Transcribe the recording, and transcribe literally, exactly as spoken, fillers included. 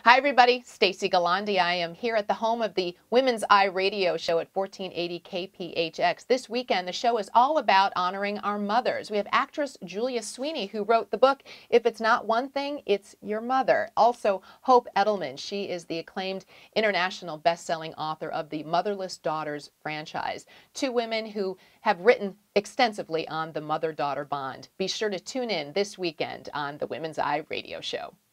Hi, everybody. Stacy Galandi. I am here at the home of the Women's Eye Radio Show at fourteen eighty K P H X. This weekend, the show is all about honoring our mothers. We have actress Julia Sweeney, who wrote the book, If It's Not One Thing, It's Your Mother. Also, Hope Edelman. She is the acclaimed international best-selling author of the Motherless Daughters franchise. Two women who have written extensively on the mother-daughter bond. Be sure to tune in this weekend on the Women's Eye Radio Show.